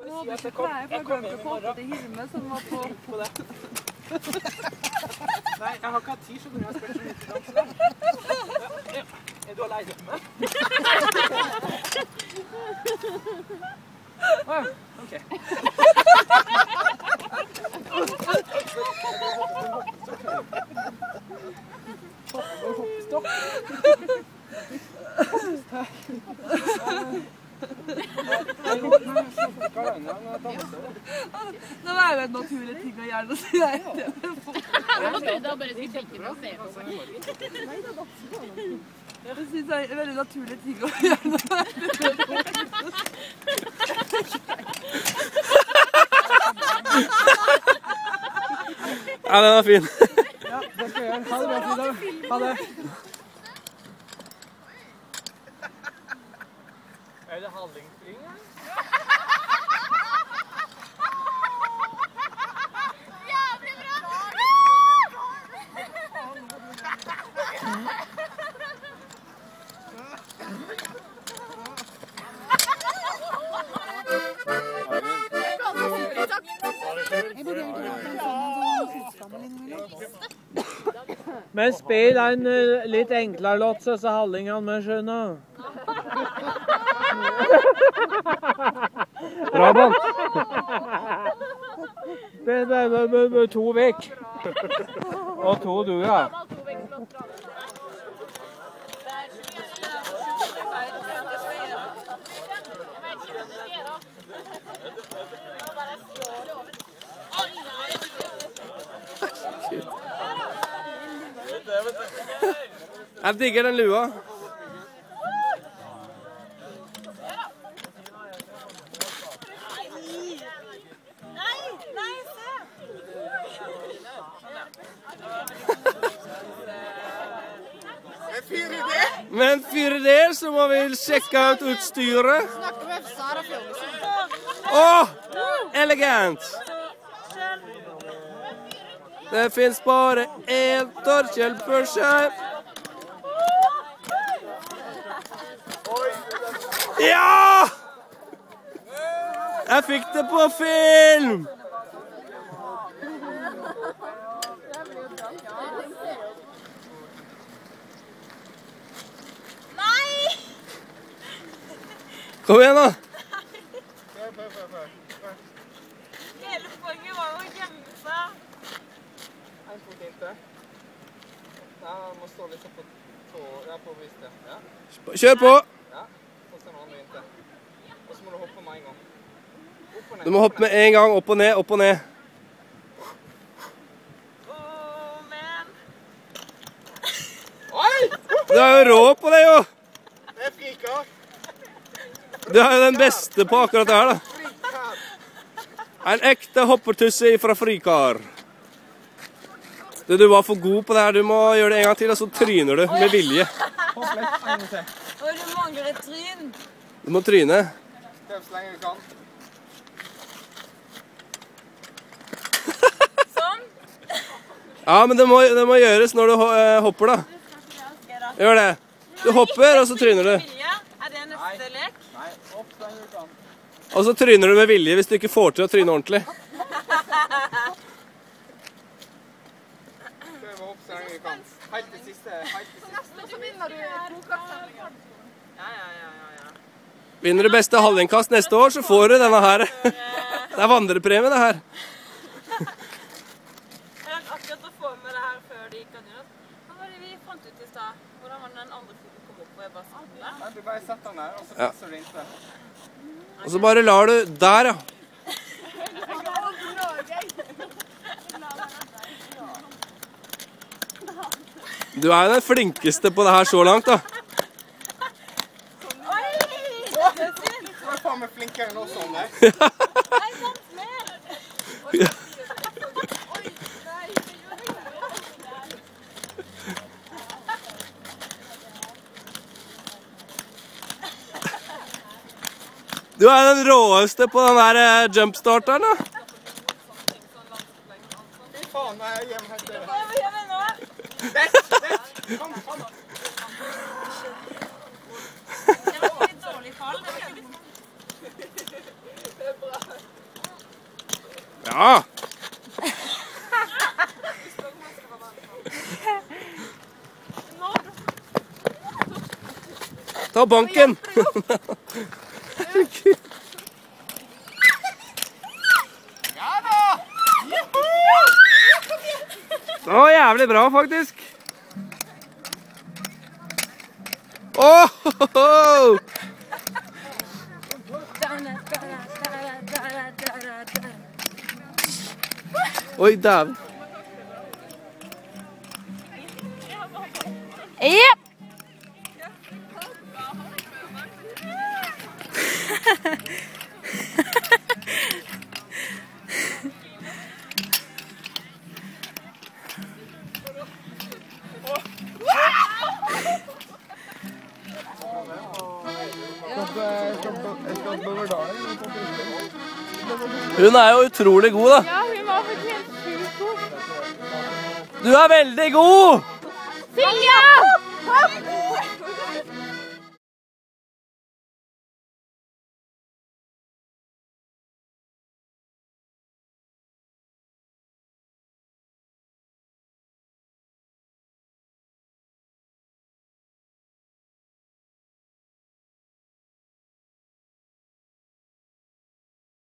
si at jeg glemte å kåpe til Hirme som var på det. Nei, jeg har ikke hatt tid, så jeg har spilt så mye til dans. Er du alene hjemme? Ok. Stopp. Det var jo en naturlig ting å gjøre å si deg. Jeg trodde bare skulle tenke på å se på meg. Jeg synes det er en veldig naturlig ting å gjøre. Ja, den var fin. Ja, det skal jeg gjøre. Ha det bra, Frida. Ha det. Er det handlingsspring, eller? Jævlig bra! Men spill en litt enklere låt, så Hallingene med skjønner. Bra, Bant. To vekk. Og to du, ja. Jeg digger den lua. Men før det så må vi sjekke ut utstyret. Åh, elegant. Det finnes bare en Torkjell for seg. Ja! Jeg fikk det på film! Nei! Kom igjen da! Hele poenget var jo å gjemme seg. En fot inntil. Ja, man må stå litt på brystet. Ja. Kjør på! Ja, og så den andre inntil. Og så må du hoppe med en gang. Opp og ned. Du må hoppe med en gang, opp og ned, opp og ned. Men... Oi! Du er jo rå på det, jo! Det er frikar. Du er jo den beste på akkurat det her, da. En ekte hoppertusse fra Frikar. Du var for god på det her. Du må gjøre det en gang til, og så tryner du med vilje. Hopp litt, en gang til. Og du mangler et tryn. Du må tryne. Prøv så lenge du kan. Sånn. Ja, men det må gjøres når du hopper, da. Gjør det. Du hopper, og så tryner du. Er det neste lek? Nei, opp så lenge du kan. Og så tryner du med vilje hvis du ikke får til å tryne ordentlig. Prøv å hoppe så lenge du kan. Helt til siste. Neste så vinner du bokkastsamlingen. Ja. Vinner du beste halvingkast neste år, så får du denne her. Det er vandrepremie, det her. Jeg rakk akkurat å få med det her før det gikk av dyret. Hva var det vi fant ut i stad? Hvordan var den andre foten kom opp, og jeg bare satt der? Nei, du bare setter den der, og så passer du inntil. Og så bare lar du der, ja. Du er jo den flinkeste på det her så langt, da. Du er faen meg flinkere enn oss sånn der. Nei, sant mer! Du er den råeste på den der jumpstarteren, da. Fy faen, nei, jeg gjør meg helt det. Hva gjør vi nå? Kom. Det var litt dårlig fall. Det var ikke litt... Ja. Ta banken. Ja da! Det var jævlig bra, faktisk. Åh! Oi, dæven. Yep. Hun er jo utrolig god, da. Ja, hun var faktisk helt sykt god. Du er veldig god! Silja!